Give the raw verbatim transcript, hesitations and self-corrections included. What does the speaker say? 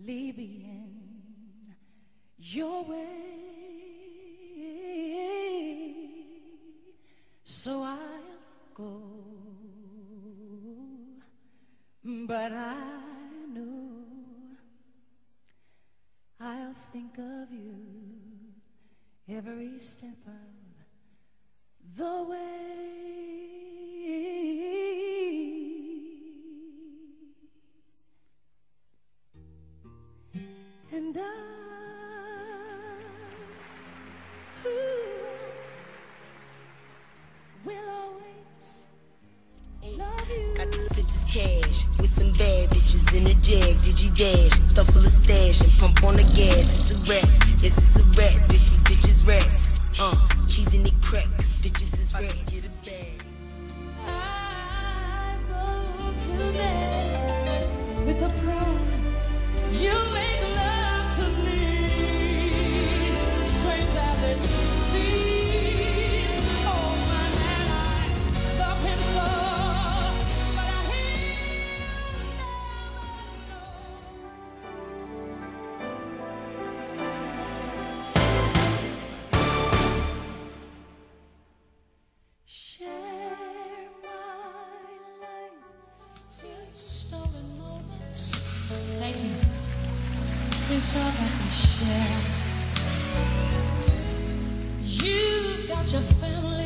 leave me in your way. So I'll go, but I know I'll think of you every step of the way. And I, ooh, will always love you. Got to split this cash with some bad bitches in a jag. Digi dash, stuff full of stash and pump on the gas. It's a rap, yes it's a rap. Bitch, these bitches rats. Uh, cheese in the crack, bitches is rat. Get a bag. I go to bed with the prayer you make love to me, strange as it seems. Oh man, I love him so, but I he'll never know. Share my life till stolen moments. Thank you. It's all that we share. You've got your family.